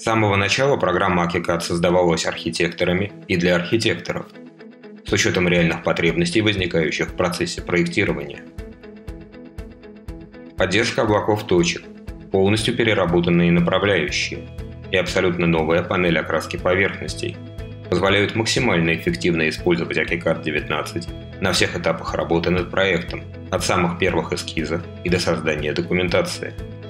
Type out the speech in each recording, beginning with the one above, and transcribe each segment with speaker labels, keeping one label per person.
Speaker 1: самого начала программа AutoCAD создавалась архитекторами и для архитекторов, с учетом реальных потребностей, возникающих в процессе проектирования. Поддержка облаков точек, полностью переработанные направляющие и абсолютно новая панель окраски поверхностей позволяют максимально эффективно использовать AutoCAD 19 на всех этапах работы над проектом, от самых первых эскизов и до создания документации.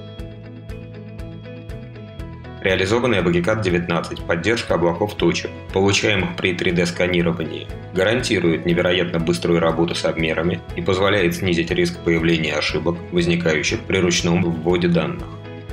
Speaker 1: Реализованная в AutoCAD 19 поддержка облаков точек, получаемых при 3D-сканировании, гарантирует невероятно быструю работу с обмерами и позволяет снизить риск появления ошибок, возникающих при ручном вводе данных.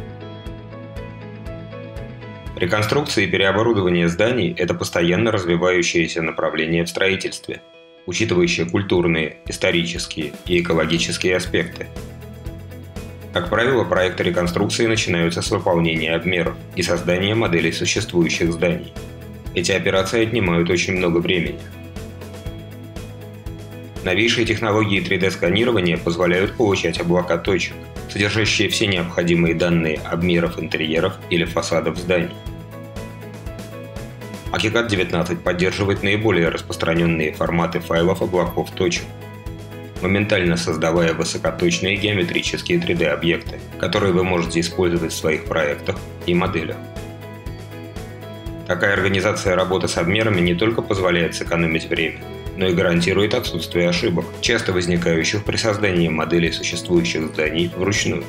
Speaker 1: Реконструкция и переоборудование зданий – это постоянно развивающееся направление в строительстве, учитывающее культурные, исторические и экологические аспекты. Как правило, проекты реконструкции начинаются с выполнения обмеров и создания моделей существующих зданий. Эти операции отнимают очень много времени. Новейшие технологии 3D-сканирования позволяют получать облака точек, содержащие все необходимые данные обмеров интерьеров или фасадов зданий. AutoCAD 19 поддерживает наиболее распространенные форматы файлов облаков точек, моментально создавая высокоточные геометрические 3D-объекты, которые вы можете использовать в своих проектах и моделях. Такая организация работы с обмерами не только позволяет сэкономить время, но и гарантирует отсутствие ошибок, часто возникающих при создании моделей существующих зданий вручную.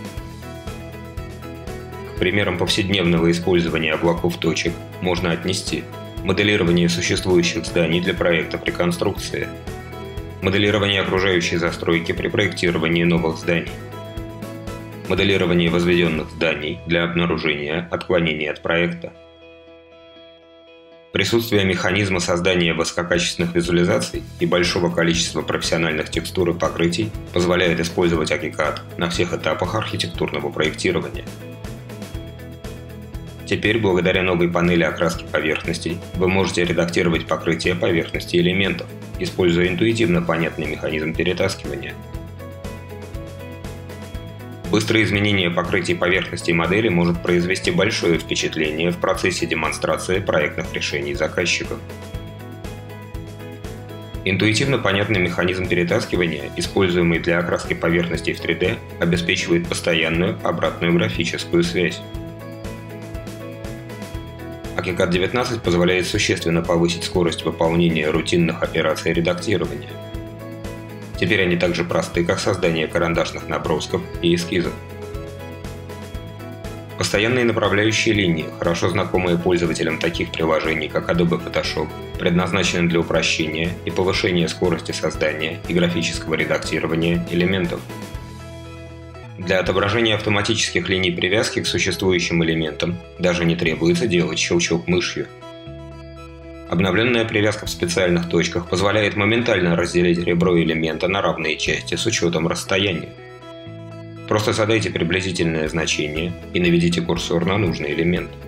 Speaker 1: К примерам повседневного использования облаков точек можно отнести моделирование существующих зданий для проектов реконструкции, моделирование окружающей застройки при проектировании новых зданий, моделирование возведенных зданий для обнаружения отклонений от проекта. Присутствие механизма создания высококачественных визуализаций и большого количества профессиональных текстур и покрытий позволяет использовать AutoCAD на всех этапах архитектурного проектирования. Теперь, благодаря новой панели окраски поверхностей, вы можете редактировать покрытие поверхности элементов, используя интуитивно понятный механизм перетаскивания. Быстрое изменение покрытий поверхностей модели может произвести большое впечатление в процессе демонстрации проектных решений заказчиков. Интуитивно понятный механизм перетаскивания, используемый для окраски поверхностей в 3D, обеспечивает постоянную обратную графическую связь. AutoCAD 19 позволяет существенно повысить скорость выполнения рутинных операций редактирования. Теперь они также просты, как создание карандашных набросков и эскизов. Постоянные направляющие линии, хорошо знакомые пользователям таких приложений, как Adobe Photoshop, предназначены для упрощения и повышения скорости создания и графического редактирования элементов. Для отображения автоматических линий привязки к существующим элементам даже не требуется делать щелчок мышью. Обновленная привязка в специальных точках позволяет моментально разделить ребро элемента на равные части с учетом расстояния. Просто задайте приблизительное значение и наведите курсор на нужный элемент.